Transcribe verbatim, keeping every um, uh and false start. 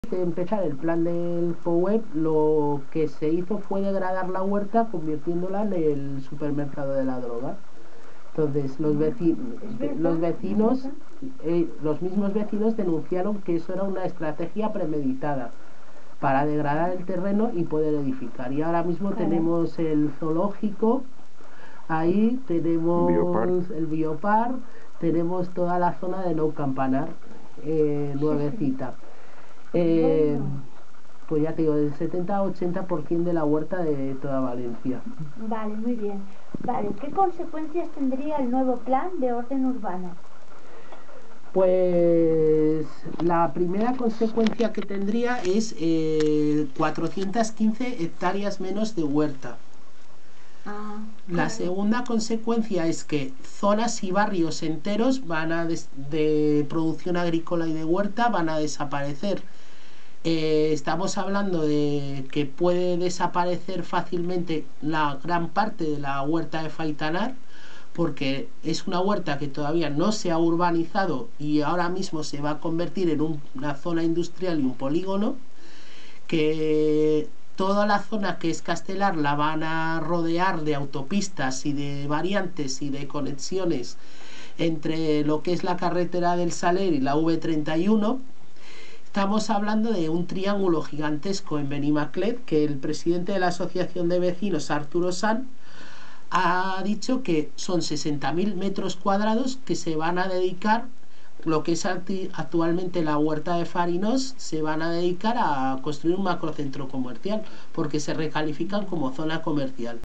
de empezar el plan del POUEP, lo que se hizo fue degradar la huerta convirtiéndola en el supermercado de la droga. Entonces los, veci los vecinos, eh, los mismos vecinos denunciaron que eso era una estrategia premeditada para degradar el terreno y poder edificar. Y ahora mismo claro. tenemos el zoológico, ahí tenemos Biopar. el Biopar, tenemos toda la zona de Nou Campanar, eh, nuevecita. Eh, pues ya te digo, del setenta a ochenta por ciento de la huerta de toda Valencia. Vale, muy bien. Vale, ¿qué consecuencias tendría el nuevo plan de orden urbano? Pues la primera consecuencia que tendría es eh, cuatrocientas quince hectáreas menos de huerta. Ah, la claro. segunda consecuencia es que zonas y barrios enteros van a des de producción agrícola y de huerta van a desaparecer. Eh, estamos hablando de que puede desaparecer fácilmente la gran parte de la huerta de Faitanar, porque es una huerta que todavía no se ha urbanizado y ahora mismo se va a convertir en un, una zona industrial y un polígono, que toda la zona que es Castelar la van a rodear de autopistas y de variantes y de conexiones entre lo que es la carretera del Saler y la V treinta y uno. Estamos hablando de un triángulo gigantesco en Benimaclet, que el presidente de la Asociación de Vecinos, Arturo San, ha dicho que son sesenta mil metros cuadrados que se van a dedicar, lo que es actualmente la huerta de Farinos, se van a dedicar a construir un macrocentro comercial, porque se recalifican como zona comercial.